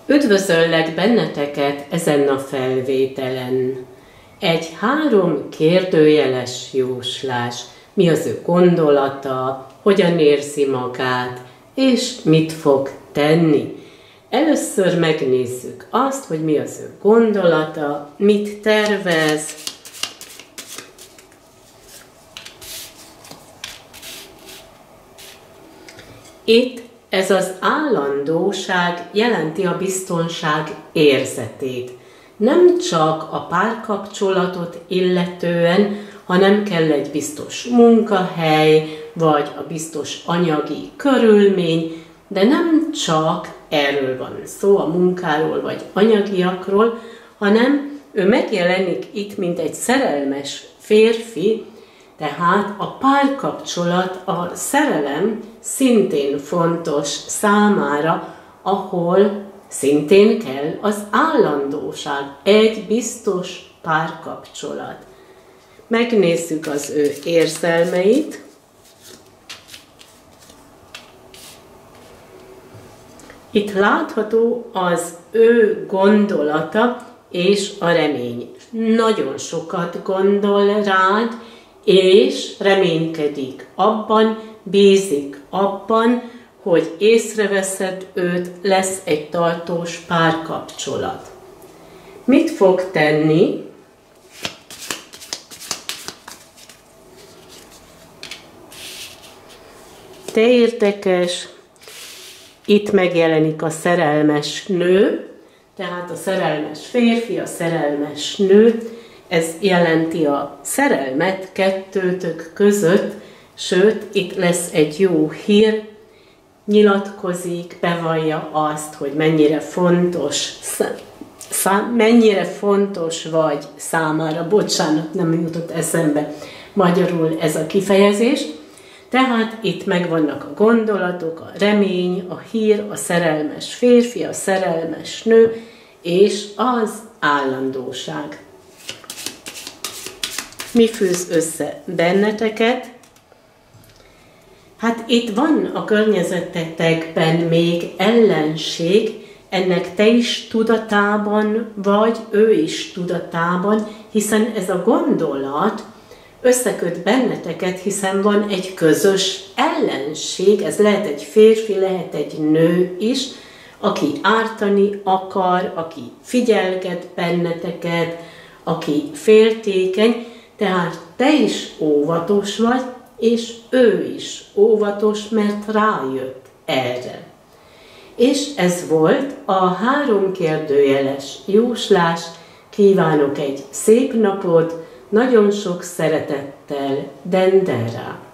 Üdvözöllek benneteket ezen a felvételen. Egy 3 kérdőjeles jóslás. Mi az ő gondolata, hogyan érzi magát, és mit fog tenni. Először megnézzük azt, hogy mi az ő gondolata, mit tervez. Itt ez az állandóság jelenti a biztonság érzetét. Nem csak a párkapcsolatot illetően, hanem kell egy biztos munkahely, vagy a biztos anyagi körülmény, de nem csak erről van szó, a munkáról vagy anyagiakról, hanem ő megjelenik itt, mint egy szerelmes férfi, tehát a párkapcsolat, a szerelem szintén fontos számára, ahol szintén kell az állandóság, egy biztos párkapcsolat. Megnézzük az ő érzelmeit. Itt látható az ő gondolata és a remény. Nagyon sokat gondol rád, és reménykedik abban, bízik abban, hogy észreveszed őt, lesz egy tartós párkapcsolat. Mit fog tenni? De érdekes, itt megjelenik a szerelmes nő, tehát a szerelmes férfi, a szerelmes nő, ez jelenti a szerelmet kettőtök között, sőt, itt lesz egy jó hír, nyilatkozik, bevallja azt, hogy mennyire fontos vagy számára. Bocsánat, nem jutott eszembe magyarul ez a kifejezés. Tehát itt megvannak a gondolatok, a remény, a hír, a szerelmes férfi, a szerelmes nő, és az állandóság. Mi fűz össze benneteket? Hát itt van a környezetetekben még ellenség, ennek te is tudatában vagy, ő is tudatában, hiszen ez a gondolat összeköt benneteket, hiszen van egy közös ellenség, ez lehet egy férfi, lehet egy nő is, aki ártani akar, aki figyelget benneteket, aki féltékeny, tehát te is óvatos vagy, és ő is óvatos, mert rájött erre. És ez volt a 3 kérdőjeles jóslás. Kívánok egy szép napot, nagyon sok szeretettel, Dendera.